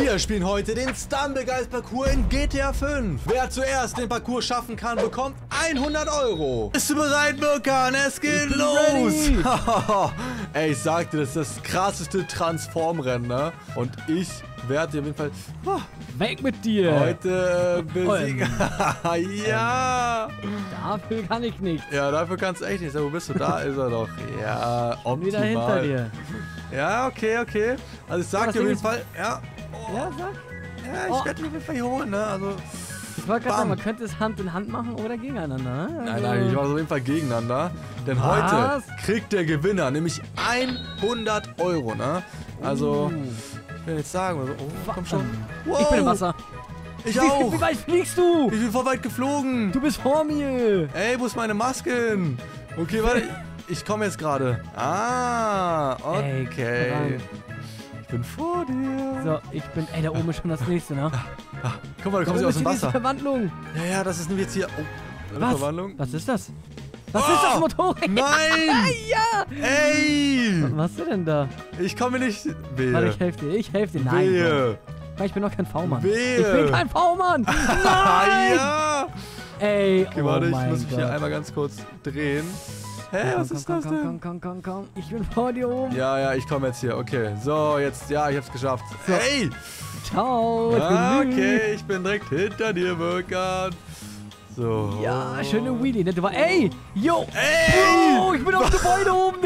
Wir spielen heute den Stumbleguys-Parcours in GTA 5. Wer zuerst den Parcours schaffen kann, bekommt 100 Euro. Bist du bereit, Mirkan? Es geht los. Ey, ich sagte, das ist das krasseste Transformrennen, ne? Und ich werde dir auf jeden Fall weg mit dir. Heute besiegen. Ja. Dafür kann ich nicht. Ja, dafür kannst du echt nicht. Wo bist du? Da ist er doch. Ja, optimal. Wieder hinter dir. Ja, okay. Also ich sag dir auf jeden Fall, ja. Ja, sag. Ja, ich werde ihn auf jeden Fall hier holen, ne? Also. Ich wollte gerade sagen, man könnte es Hand in Hand machen oder gegeneinander, ne? Also Nein, ich mache es auf jeden Fall gegeneinander. Denn heute kriegt der Gewinner nämlich 100 Euro, ne? Also, ich will jetzt sagen, also, komm schon. Wow. Ich bin im Wasser. Ich auch. Wie weit fliegst du? Ich bin voll weit geflogen. Du bist vor mir. Ey, wo ist meine Maske? Okay, warte. Ich komme jetzt gerade. Ah, okay. Ey, ich bin vor dir. So, ich bin. Ey, da oben ist schon das nächste, ne? Guck mal, da kommt sie aus dem Wasser. Verwandlung. Ja, das ist nur jetzt hier. Oh, eine Verwandlung. Was ist das? Was ist das Motorrad? Nein! Ja! Ey! Was machst du denn da? Ich komme nicht. Wehe. Warte, ich helfe dir. Nein. Wehe. Ich bin doch kein V-Mann. Wehe. Ich bin kein V-Mann. Nein! Ja! Ey, okay, warte, ich muss mich hier einmal ganz kurz drehen. Hä, was ist das denn? Komm. Ich bin vor dir oben. Ja, ich komme jetzt hier. Okay, so, jetzt, ja, ich hab's geschafft. So. Hey! Ciao. Okay, ich bin direkt hinter dir, Mirkan. So. Ja, schöne Wheelie, ne? Du war, ey! Yo! Ey! Oh, ich bin auf dem Gebäude oben!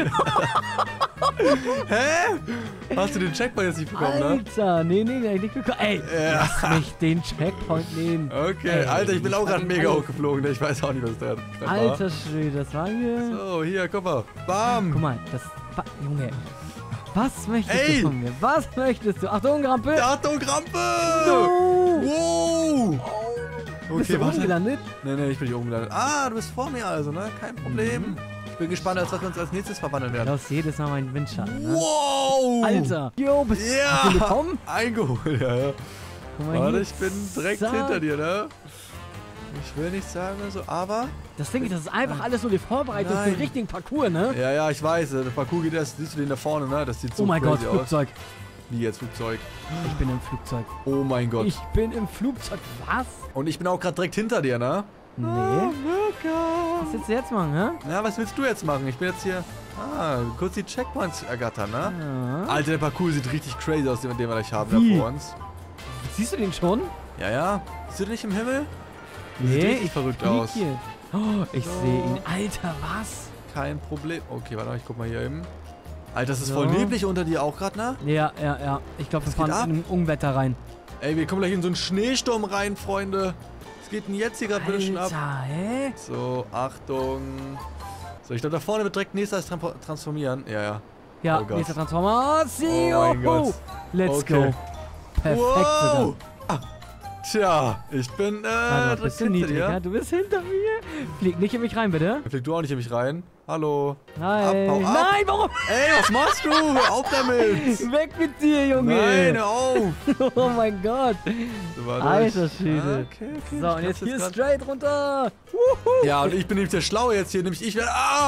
Hä? Hast du den Checkpoint jetzt nicht bekommen, ne? Alter, nee, nicht bekommen. Ey, lass mich den Checkpoint nehmen. Okay, ey, Alter, ich bin auch gerade mega hochgeflogen, ne? Ich weiß auch nicht, was da war. Alter Schwede, das war hier... So, hier, guck mal. Bam! Guck mal, Junge. Was möchtest du von mir? Was möchtest du? Achtung, Rampe! Achtung, Rampe! No! Wow! Okay, bist du oben gelandet? Nee, ich bin nicht oben gelandet. Ah, du bist vor mir also, ne? Kein Problem. Ich bin gespannt, was wir uns als nächstes verwandeln werden. Du hast jedes Mal meinen Windschatten, ne? Wow! Alter! Jo, bist du gekommen? Eingeholt, ja. Warte, ich bin direkt hinter dir, ne? Ich will nicht sagen, so, aber... Das Ding ist, das ist einfach alles nur die Vorbereitung für den richtigen Parcours, ne? Ja, ich weiß. Der Parcours geht erst, siehst du den da vorne, ne? Das sieht so crazy aus. Oh mein Gott, Flugzeug. Wie jetzt Flugzeug? Ich bin im Flugzeug. Oh mein Gott. Ich bin im Flugzeug. Was? Und ich bin auch gerade direkt hinter dir, ne? Nee. Was willst du jetzt machen, ne? Ja, was willst du jetzt machen? Ich bin jetzt hier... kurz die Checkpoints ergattern, ne? Ja. Alter, der Parcours sieht richtig crazy aus, den wir gleich haben da vor uns. Siehst du den schon? Ja. Siehst du den nicht im Himmel? Nee, sieht richtig verrückt aus. Hier. Oh, ich sehe ihn. Alter, was? Kein Problem. Okay, warte mal, ich guck mal hier eben. Alter, das ist voll neblig unter dir auch gerade, ne? Ja. Ich glaube, wir fahren in ein Unwetter rein. Ey, wir kommen gleich in so einen Schneesturm rein, Freunde. Was geht denn jetzt hier gerade bitte schon ab? Hä? So, Achtung. So, ich glaube, da vorne wird direkt nächstes transformieren. Ja. Ja, oh nächster Transformation. Oh mein Gott. Let's go. Perfekt sogar. Tja, ich bin bist du niedrig, ja? Du bist hinter mir. Flieg nicht in mich rein, bitte. Flieg du auch nicht in mich rein. Hallo. Nein. Hau ab. Nein, warum? Ey, was machst du? Hör auf damit. Weg mit dir, Junge. Nein, hör auf. Oh mein Gott. So, Alter Schwede. Okay. So, und jetzt hier straight runter. Ja, und ich bin nämlich der Schlaue jetzt hier. Nämlich ich werde...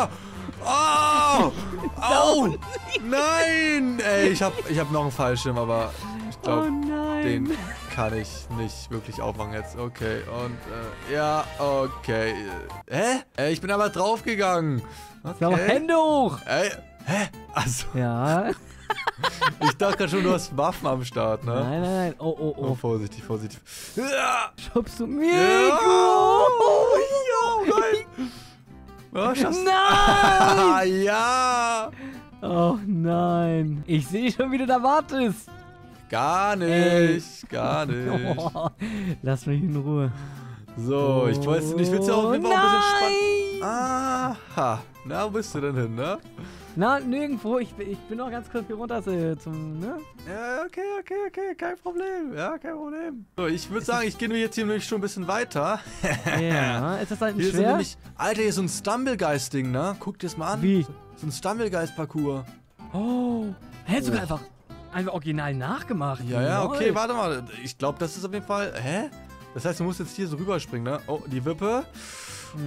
Au! Nein! Ey, ich hab noch einen Fallschirm, aber ich glaube, den kann ich nicht wirklich aufmachen jetzt. Okay, und ja, okay. Hä? Ich bin aber draufgegangen. Okay. So, Hände hoch! Ey, hä? Also, ja. ich dachte gerade schon, du hast Waffen am Start, ne? Nein. Oh. Vorsichtig. Ja. Schubst du mir? Ja. Oh, nein! Oh, Nein! Ja! Oh nein. Ich sehe schon, wie du da wartest. Gar nicht. Oh, lass mich in Ruhe. So, ich weiß nicht, willst du auch ein bisschen spannen? Aha. Na, wo bist du denn hin, ne? Na, nirgendwo. Ich bin noch ganz kurz hier runter zum, ne? Ja, okay. Kein Problem. Ja, kein Problem. So, ich würde sagen, ich gehe jetzt hier nämlich schon ein bisschen weiter. Ja, ist das halt hier schwer? Sind nämlich, Alter, hier ist so ein Stumbleguys-Ding, ne? Guck dir das mal an. Wie? So ein Stumbleguys-Parcours. Oh. Hättest du einfach original nachgemacht. Ja, okay, warte mal. Ich glaube, das ist auf jeden Fall... Hä? Das heißt, du musst jetzt hier so rüberspringen, ne? Oh, die Wippe.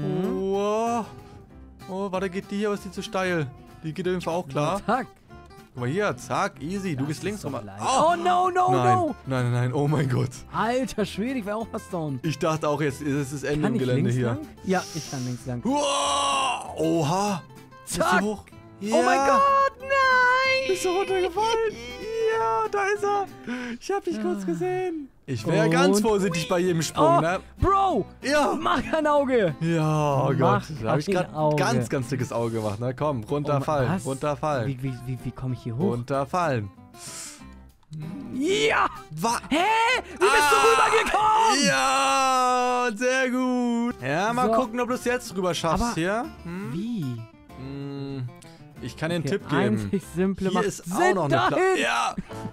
Oh, warte, geht die hier, aber ist die zu steil? Die geht auf jeden Fall auch klar. Zack. Guck mal hier, zack, easy. Du gehst links rum. Oh, no, no, no. Nein, oh mein Gott. Alter Schwede, ich war auch fast down. Ich dachte auch, jetzt ist das Ende Kann im ich Gelände links hier. lang? Ja, ich kann links lang. Wow, oha. Ist Zack. hier hoch? Oh mein Gott, nein. Bist du runtergefallen? Ja, da ist er. Ich hab dich kurz gesehen. Ich wäre ganz vorsichtig bei jedem Sprung, ne? Bro, Ja. mach kein Auge. Ja, oh Gott. Da habe ich kein gerade ein Auge. ganz dickes Auge gemacht, ne? Komm, runterfallen, was? runterfallen. Wie komme ich hier hoch? Runterfallen. Ja. Hä? Wie bist du rübergekommen? Ja, sehr gut. Ja, mal So. gucken, ob du es jetzt rüber schaffst Aber hier. Wie? Ich kann dir einen Okay, Tipp geben. einzig simple Hier macht ist auch Sinn noch eine dahin. Ja.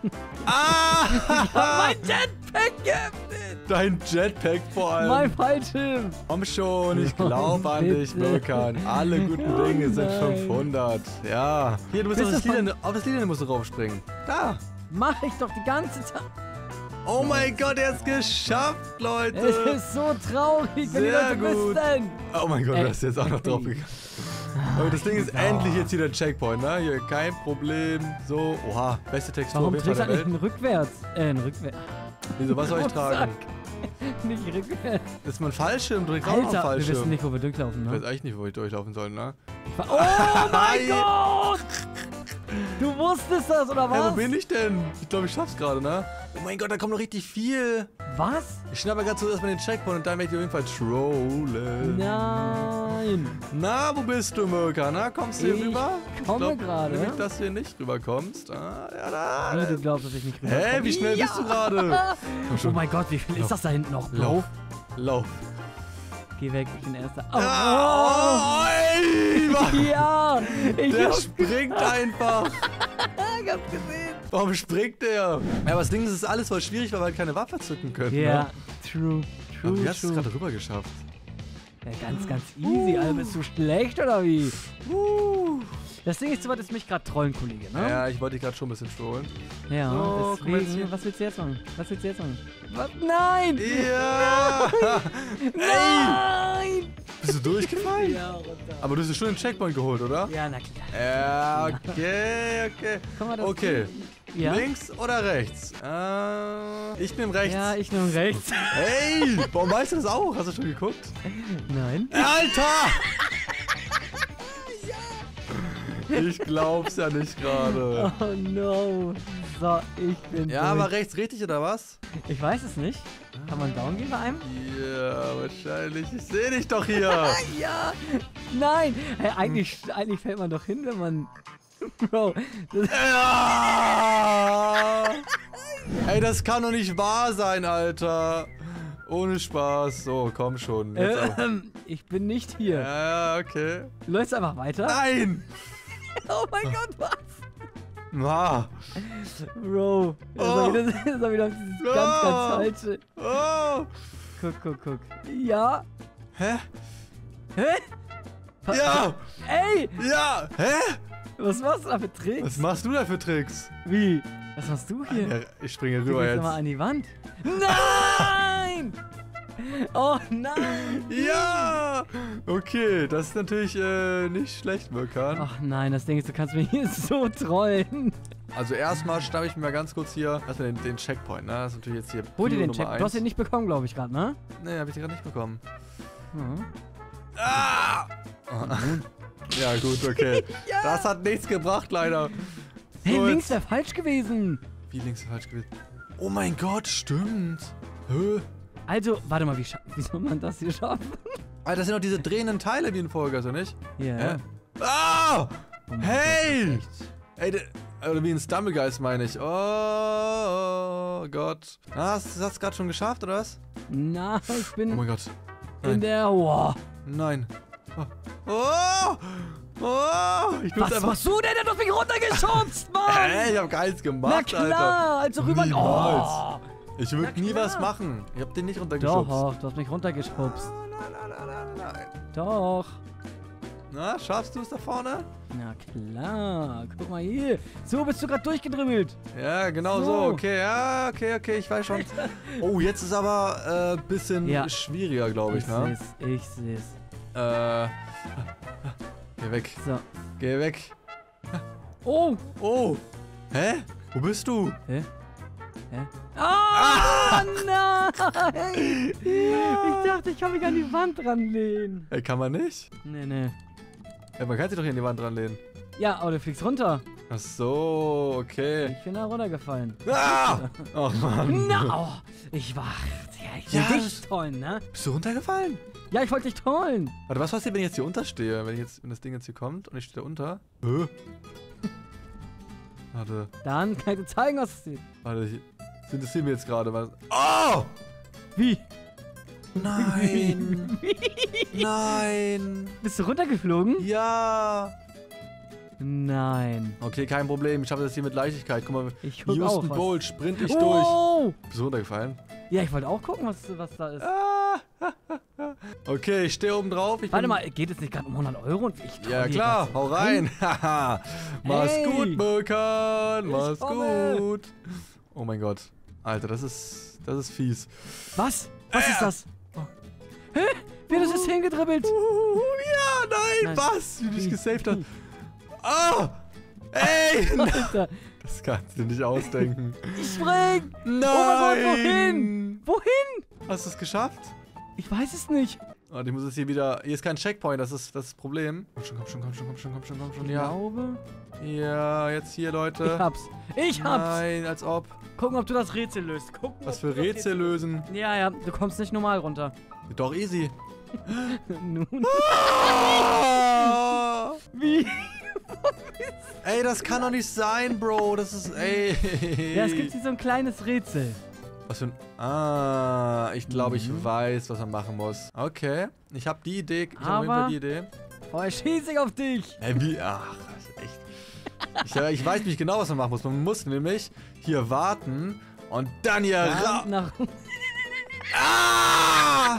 Ah! Mein Jetpack geöffnet. Dein Jetpack vor allem. Mein Fallschirm. Komm schon, ich glaube an dich, Bitte. Mirkan. Alle guten Oh Dinge sind nein. 500. Ja. Hier, du musst Bist auf du das Lilien musst du raufspringen. Da. Mach ich doch die ganze Zeit. Oh mein Gott, er ist geschafft, Leute. Es ist so traurig, wenn die Sehr Leute gut. wüssten. Oh mein Gott, Ey. du hast jetzt auch noch drauf gegangen. Aber das Ding ist endlich jetzt hier der Checkpoint, ne? Hier, kein Problem. So, oha, beste Textur Warum auf jeden Fall trägst du der eigentlich Welt. einen Rückwärts? Wieso, was soll ich tragen? Nicht rückwärts. Das ist mein Fallschirm, du trägst auch noch einen Alter, wir wissen Fallschirm. nicht, wo wir durchlaufen, Ich ne? weiß eigentlich nicht, wo ich durchlaufen soll, ne? Oh mein Gott! Du wusstest das, oder was? Hey, wo bin ich denn? Ich glaube, ich schaff's gerade, ne? Oh mein Gott, da kommt noch richtig viel. Was? Ich schnappe gerade so erstmal den Checkpoint und dann werde ich auf jeden Fall trollen. Nein. Na, wo bist du, Mirkan? Na, kommst du hier Ich rüber? komme gerade. Nämlich, dass du hier nicht rüberkommst. Ah, ja, da. Wie, du glaubst, dass ich nicht rüber Hä, wie schnell bist du gerade? Komm Oh schon. mein Gott, wie viel ist das da hinten noch, Bro? Lauf. Lauf. Geh weg, ich bin Erster. Oh, Oh, ey, Mann. ja, ich Der hab's springt einfach. gesehen. Warum springt der? Ja, aber das Ding ist, es ist alles voll schwierig, weil wir halt keine Waffe zücken können. Ja, Ne? true, Aber wie true, hast du es true. gerade rüber geschafft? Ja, ganz easy, Alter. Bist du schlecht, oder wie? Das Ding ist, du wolltest mich gerade trollen, Kollege, ne? Ja, ich wollte dich gerade schon ein bisschen trollen. Ja, So, guck mal jetzt deswegen, hier. was willst du jetzt machen? Was willst du jetzt machen? Was? Nein! Ja! Nein! Bist du durchgefallen? Ja, runter. Aber du hast dir schon den Checkpoint geholt, oder? Ja, na klar. Ja, okay. Guck mal, das Okay. Ja? Links oder rechts? Ich nehme rechts. Ja, ich nehme rechts. Hey, warum weißt du das auch? Hast du schon geguckt? Nein. Alter! Ich glaub's ja nicht gerade. Oh no. So, ich bin Ja, aber durch. rechts richtig oder was? Ich weiß es nicht. Kann man down gehen bei einem? Ja, wahrscheinlich. Ich sehe dich doch hier. Ja. Nein. Hey, eigentlich fällt man doch hin, wenn man... Bro, das Ja! Ey, das kann doch nicht wahr sein, Alter. Ohne Spaß. So, komm schon. Jetzt auch. ich bin nicht hier. Ja, okay. Läufst einfach weiter? Nein! Oh mein Gott, was? Ma. Bro, das ist doch wieder dieses ganz falsche. Oh. Guck. Ja. Hä? Hä? Ja! Ey, Ja! Hä? was machst du da für Tricks? Was machst du da für Tricks? Wie? Was machst du hier? Ja, ich springe Du rüber gehst jetzt. immer an die Wand. Nein! Oh nein! Ja! Okay, das ist natürlich nicht schlecht, Mirkan. Ach nein, das Ding ist, du kannst mich hier so trollen. Also erstmal schnappe ich mir mal ganz kurz hier erstmal den Checkpoint, ne? Das ist natürlich jetzt hier Hol dir Prio den Nummer Check. Du hast ihn 1. nicht bekommen, glaube ich, gerade, ne? Nee, hab ich gerade nicht bekommen. Mhm. Ah! Ja, gut, okay. Das hat nichts gebracht, leider. Hey, So, links jetzt- wäre falsch gewesen. Wie links falsch gewesen? Oh mein Gott, stimmt. Hä? Also, warte mal, wie soll man das hier schaffen? Alter, das sind doch diese drehenden Teile wie in Folge, so nicht? Ja. Hä? Ah! Oh mein Hey! Gott, echt. Ey, oder wie ein Stumblegeist meine ich. Oh Gott. Hast du das gerade schon geschafft, oder was? Na, ich Oh bin mein Gott. in Nein. der... Wow. Nein. Oh! Oh! Ich bin's Was einfach. machst du denn? Der hat auf mich runtergeschubst, Mann! Hä? Ich hab gar nichts Na gemacht, klar, Alter. also rüber... Niemals. Oh. Ich würde Na nie klar. was machen. Ich hab den nicht runtergeschubst. Doch, du hast mich runtergeschubst. Nein. Doch. Na, schaffst du es da vorne? Na klar. Guck mal hier. So bist du gerade durchgedribbelt. Ja, genau so. So. Okay, ja, okay, ich weiß schon. Oh, jetzt ist aber bisschen Ja. schwieriger, glaube ich, ne? Ich seh's. Geh weg. So. Geh weg. Oh, Oh, Hä? Wo bist du? Hä? Hä? Ah, nein! Ich dachte, ich kann mich an die Wand ranlehnen. Ey, kann man nicht? Nee. Ey, man kann sich doch hier an die Wand ranlehnen. Ja, aber du fliegst runter. Ach so, okay. Ich bin da runtergefallen. Ah! Oh Mann. Na, oh, ich war... Ja, ich will Ja, dich tollen, ne? Bist du runtergefallen? Ja, ich wollte dich tollen. Warte, was passiert, wenn ich jetzt hier unterstehe? Wenn das Ding jetzt hier kommt und ich stehe da unter? Warte, Dann kann ich dir zeigen, was es ist. warte, ich interessiert mir jetzt gerade was. Oh! Wie? Nein! Nein! Bist du runtergeflogen? Ja! Nein. Okay, kein Problem. Ich schaffe das hier mit Leichtigkeit. Guck mal, Ich guck auch Usain was. Bolt sprint ich durch. Oh! Bist du runtergefallen? Ja, ich wollte auch gucken, was da ist. Okay, ich stehe oben drauf. Warte mal, geht es nicht gerade um 100 Euro? Und ich Ja dir klar, das hau rein. Haha. Mach's Hey. gut, Birkan. Mach's komme. gut. Oh mein Gott. Alter, das ist fies. Was? Was ist das? Hä? Wie das ist hingedribbelt? Ja, nein, Nein. was? Wie du dich Wie? gesaved hast. Oh! Ey! Alter, Das kannst du dir nicht ausdenken. ich spring! Nein! Oh mein Gott, wohin? Wohin? Hast du es geschafft? Ich weiß es nicht. Und ich muss es hier wieder... Hier ist kein Checkpoint, das ist das Problem. Komm schon. Ich Ja. glaube, Ja, jetzt hier, ich Leute. hab's. Ich hab's. Nein, als ob. Gucken, ob du das Rätsel löst. Gucken, Was ob für du das Rätsel lösen? Ja, du kommst nicht normal runter. Doch, easy. Nun. Ah! Wie? Ey, das kann doch nicht sein, Bro. Das ist... Ey. Ja, es gibt hier so ein kleines Rätsel. Was für ein... Ah, ich glaube, ich weiß, was man machen muss. Okay. Ich habe die Idee. Ich habe auf jeden Fall Aber- die Idee. Vorher schieße ich auf dich. Ey, wie... Ach, das ist echt... Ich weiß nicht genau, was man machen muss. Man muss nämlich hier warten und dann hier ra... Nach Ah!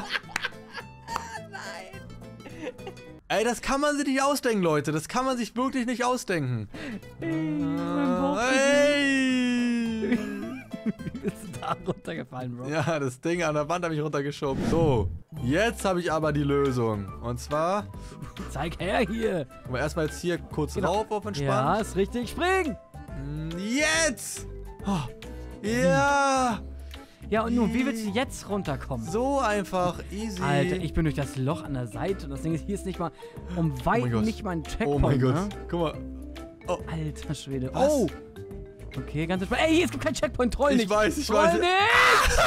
Ey, das kann man sich nicht ausdenken, Leute. Das kann man sich wirklich nicht ausdenken. mein Bauch. Ey! Wie bist du da runtergefallen, Bro? Ja, das Ding an der Wand habe ich runtergeschoben. So, jetzt habe ich aber die Lösung. Und zwar, Zeig her hier. guck mal, erstmal jetzt hier kurz Genau. rauf auf Ja, entspannt. ist richtig. Spring. Jetzt! Oh, ja! Ja, und nun, wie willst du jetzt runterkommen? So einfach, easy. Alter, ich bin durch das Loch an der Seite und das Ding ist, hier ist nicht mal um mein weit Gott. nicht mal ein Checkpoint. Oh mein Gott, Ne? guck mal. Alter Schwede. Was? Oh. Okay, ganz entspannt. Ey, hier, es gibt kein Checkpoint. Troll Ich nicht. weiß, ich Troll weiß. nicht.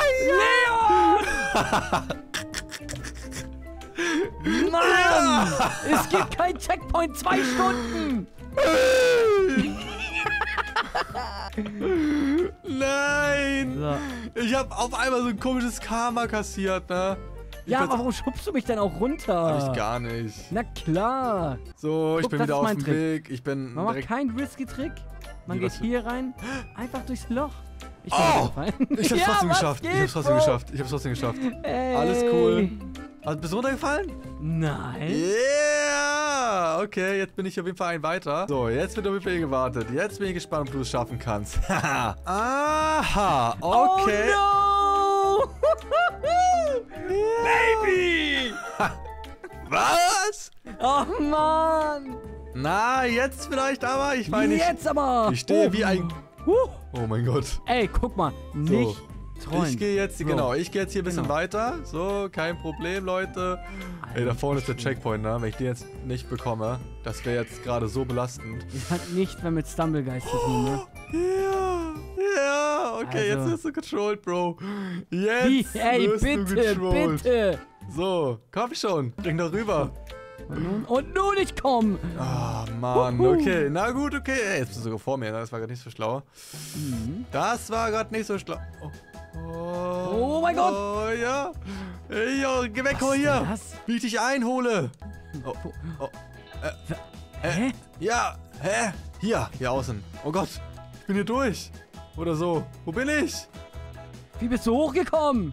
Leon! Mann! Es gibt kein Checkpoint. 2 Stunden. Nein! So. Ich habe auf einmal so ein komisches Karma kassiert, ne? Ja, weiß- aber warum schubst du mich denn auch runter? Hab ich gar nicht. Na klar. So, ich Guck, bin das wieder ist auf mein dem Trick. Weg. Ich bin Man macht direkt... keinen Risky-Trick. Man Wie, geht was? hier rein, einfach durchs Loch. Ich bin Oh! runtergefallen. Ich hab's Ja, trotzdem was geschafft. Ich geht, hab's trotzdem Bro? geschafft. Ich hab's trotzdem geschafft. Ey. Alles cool. Also, bist du runtergefallen? Nein. Yeah! Okay, jetzt bin ich auf jeden Fall ein weiter. So, jetzt wird auf jeden Fall gewartet. Jetzt bin ich gespannt, ob du es schaffen kannst. Haha. Aha, okay. Oh no! Baby! Was? Oh Mann! Na, jetzt vielleicht aber. Ich meine, Jetzt aber! ich stehe wie ein... Huh. Oh mein Gott. Ey, guck mal. Nicht träumen. Ich gehe jetzt, Bro. genau, ich gehe jetzt hier ein bisschen Genau. weiter. So, kein Problem, Leute. Ey, da vorne ist der Checkpoint, ne? Wenn ich den jetzt nicht bekomme, das wäre jetzt gerade so belastend. Das hat nichts mehr mit Stumblegeist zu tun, ne? Ja, okay, Also- jetzt wirst du controlled, Bro. Jetzt Wie? Ey, wirst du bitte, controlled. bitte! So, komm schon, bring doch rüber. Und nun ich komm! Ah, Mann, Wuhu. okay, na gut, okay. Ey, jetzt bist du sogar vor mir, ne? Das war gerade nicht so schlau. Mhm. Das war gerade nicht so schlau. Oh mein Gott. Oh, ja. Ey, yo, geh weg, Was komm ist hier. denn das? Wie ich dich einhole. Oh, oh. Hä? Ja, hä? Hier außen. Oh Gott, ich bin hier durch. Oder so. Wo bin ich? Wie bist du hochgekommen?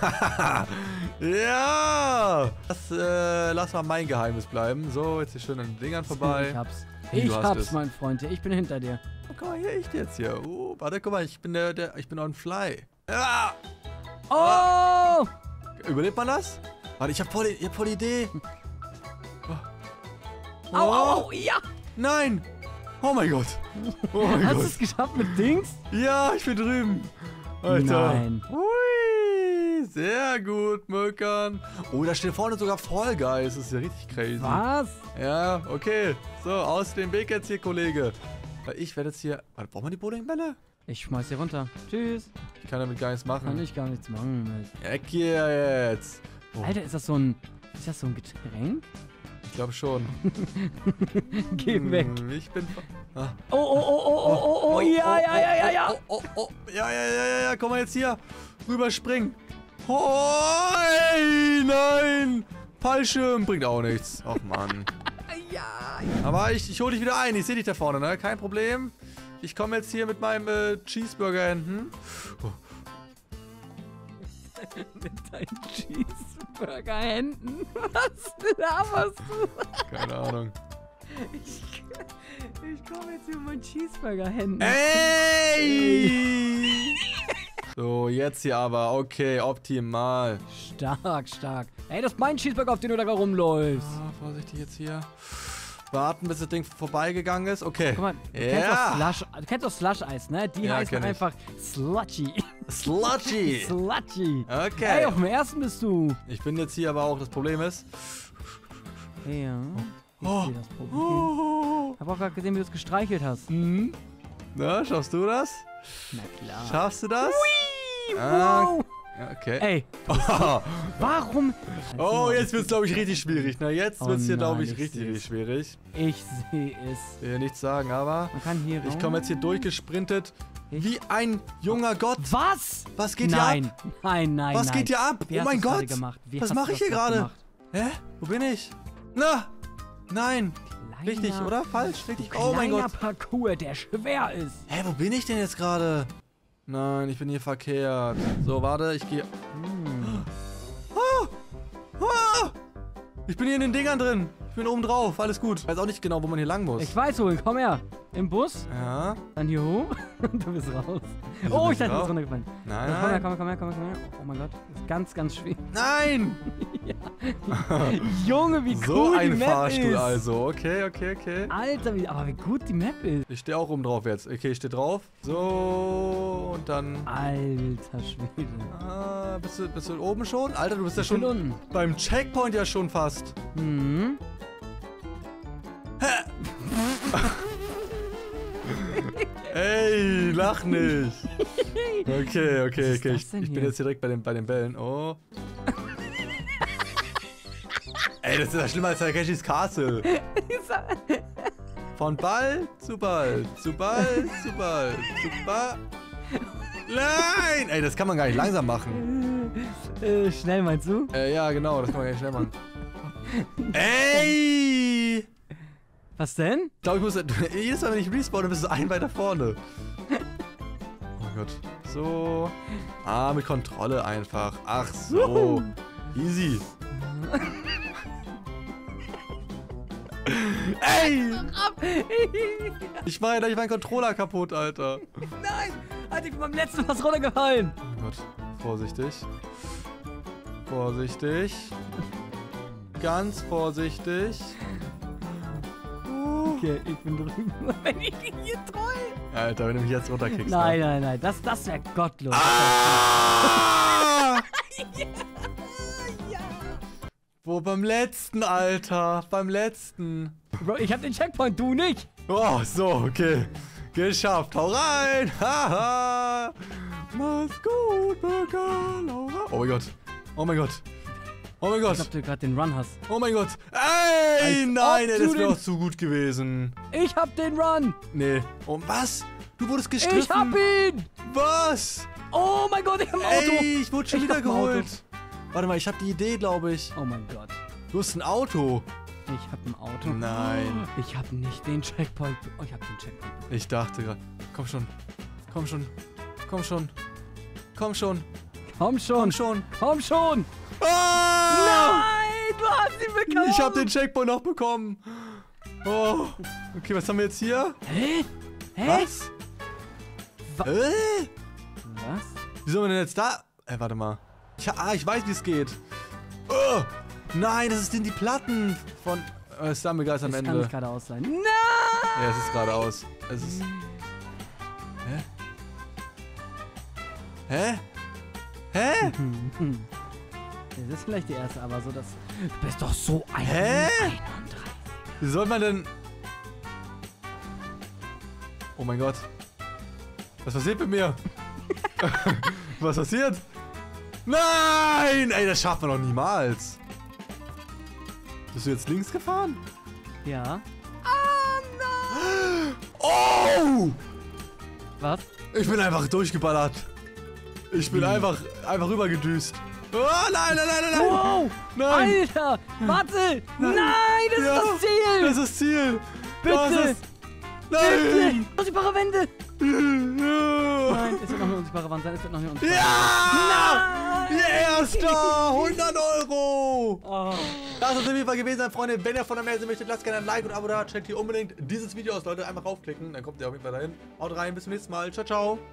Ja! Lass mal mein Geheimnis bleiben. So, jetzt hier schön an den Dingern vorbei. Ich hab's. Wie, du Ich hast hab's, es. mein Freund. Ich bin hinter dir. Oh, guck mal, hier, ich jetzt hier. Warte, guck mal, ich bin ich bin on fly. Ja! Oh! Überlebt man das? Warte, ich hab voll die Idee. Au, au, au, ja! Nein! Oh mein Gott. Oh mein Hast du Gott. es geschafft mit Dings? Ja, ich bin drüben. Alter. Nein. Hui. Sehr gut, Möckern. Oh, da steht vorne sogar Fall Guys. Das ist ja richtig crazy. Was? Ja, okay. So, aus dem Weg jetzt hier, Kollege. Weil ich werde jetzt hier... Warte, braucht man die Bowlingbälle? Ich schmeiß hier runter. Tschüss. Ich kann damit gar nichts machen. Kann ich gar nichts machen mit. Weg hier jetzt. Oh, Alter, ist das so ein Getränk? ich glaube schon. Geh weg. Ich bin... Ah. Oh, ja. Ja, komm mal jetzt hier. Rüberspringen. Oh, ey, nein. Fallschirm bringt auch nichts. Ach, Mann. Ja. Aber ich hole dich wieder ein. Ich sehe dich da vorne, ne? Kein Problem. Ich komme jetzt hier mit meinem Cheeseburger-Händen. Oh. Mit deinen Cheeseburger-Händen? Was laberst du? Keine Ahnung. Ich komme jetzt hier mit meinen Cheeseburger-Händen. Ey! So, jetzt hier aber. Okay, optimal. Stark. Ey, das ist mein Cheeseburger, auf den du da rumläufst. Ah, vorsichtig jetzt hier. Warten, bis das Ding vorbeigegangen ist. Okay. Guck mal, du kennst doch Slush-Eis, ne? Die Ja, heißen kenn ich. einfach Sludgy. Sludgy. Sludgy. Okay. Ey, auf dem ersten bist du. Ich bin jetzt hier aber auch, das Problem ist... Ja. Ich Oh. sehe das Problem. Oh. Ich hab auch gerade gesehen, wie du es gestreichelt hast. Mhm. Na, schaffst du das? Na klar. Schaffst du das? Wow. Ja, okay. Ey, warum? Oh, jetzt wird's, glaube ich, richtig schwierig. Na, jetzt Oh wird's hier, glaube nein, ich, ich richtig seh's. schwierig. Ich sehe es. Ich will nichts sagen, aber Man kann hier ich raus. komme jetzt hier durchgesprintet Ich- wie ein junger Gott. Was? Was geht hier ab? Nein. Was geht hier ab? Wie Oh hast mein du's gerade Gott. gemacht? Wie Was hast mache du ich hier das gerade? gemacht? Hä? Wo bin ich? Na! Nein! Richtig, Kleiner- oder? Falsch? Richtig. Oh mein Kleiner Gott. Parcours, der schwer ist. Hä, wo bin ich denn jetzt gerade? Nein, ich bin hier verkehrt. So, warte, ich gehe... Ah! Ich bin hier in den Dingern drin. Ich bin oben drauf. Alles gut. Weiß auch nicht genau, wo man hier lang muss. Ich weiß wohin, komm her. Im Bus, Ja. dann hier hoch und du bist raus. Wieso Oh, bin ich dachte, du raus? bist runtergefallen. Nein, Komm her, nein. komm her. Oh mein Gott, ist ganz schwer. Nein! Junge, wie So cool die ein Map Fahrstuhl ist. Also. Okay. Alter, aber wie gut die Map ist. Ich stehe auch oben drauf jetzt. Okay, ich stehe drauf. So, und dann... Alter Schwede. Ah, bist du oben schon? Alter, du bist ja Ich bin schon unten. beim Checkpoint ja schon fast. Mhm. Ey, lach nicht. Okay. ist das Ich denn bin hier? jetzt direkt bei den Bällen. Oh. Ey, das ist ja schlimmer als Takeshis Castle. Von Ball zu Ball, zu Ball, zu Ball, zu Ball. Nein! Ey, das kann man gar nicht langsam machen. Schnell meinst du? Ja, genau, das kann man gar nicht schnell machen. Ey! Was denn? Ich glaube, ich muss... Jedes Mal, wenn ich respawne, bist du ein weiter vorne. Oh Gott. So. Ah, mit Kontrolle einfach. Ach so. Easy. Ey! Ich meine, da ist mein Controller kaputt, Alter. Nein! Alter, ich bin beim letzten Mal runtergefallen. Oh Gott. Vorsichtig. Vorsichtig. Ganz vorsichtig. Okay, ich bin drüben. Wenn ich ihn hier treu. Alter, wenn du mich jetzt runterkickst. Nein. Das wäre gottlos. Ah! Wo beim letzten, Alter? Beim letzten. Bro, ich hab den Checkpoint, du nicht. Oh, so, okay. Geschafft. Hau rein. Haha. Mach's gut, Bürger. Laura. Oh mein Gott. Oh mein Gott. Oh mein Ich Gott. glaub, du gerade den Run hast. Oh mein Gott. Ey, Als nein, ob ey, du das wäre den- auch zu gut gewesen. Ich hab den Run. Nee. Oh, was? Du wurdest gestriffen. Ich hab ihn. Was? Oh mein Gott, ich hab ein Auto. Ey, ich wurde schon Ich wieder hab ein Auto. geholt. Warte mal, ich habe die Idee, glaube ich. Oh mein Gott. Du hast ein Auto. Ich hab ein Auto. Nein. Ich hab nicht den Checkpoint. Oh, ich hab den Checkpoint. Ich dachte gerade. Komm schon. Komm schon. Komm schon. Komm schon. Komm schon. Komm schon. Komm schon. Ah! Nein, du hast ihn bekommen. Ich habe den Checkpoint noch bekommen. Oh. Okay, was haben wir jetzt hier? Hä? Was? Wa- Was? Wie soll man denn jetzt da... warte mal. Ich weiß, wie es geht. Oh. Nein, das sind die Platten von... Stumble Guys am Das kann Ende. nicht geradeaus sein. Nein! Ja, es ist geradeaus. Es ist... Hä? Hä? Das ist vielleicht die erste, aber so das... Du bist doch so ein... Hä? 31. Wie soll man denn... Oh mein Gott. Was passiert mit mir? Was passiert? Nein! Ey, das schafft man doch niemals. Bist du jetzt links gefahren? Ja. Oh! Was? Ich bin einfach durchgeballert. Ich bin einfach rübergedüst. Oh, nein, nein, nein, nein, nein. Wow! Nein. Alter! Warte! Nein, das Ja, ist das Ziel! Das ist das Ziel. Bitte! Das ist... Nein! Unsichtbare Wände! Ja! Nein, es wird noch eine unsichtbare Wand sein. Es wird noch eine unsichtbare Ja! Nein! Erster! 100 Euro! Oh. Das soll es auf jeden Fall gewesen sein, Freunde. Wenn ihr von der mehr sehen möchtet, lasst gerne ein Like und ein Abo da. Checkt hier unbedingt dieses Video aus, Leute. Einfach raufklicken, dann kommt ihr auf jeden Fall dahin. Haut rein, bis zum nächsten Mal. Ciao, ciao.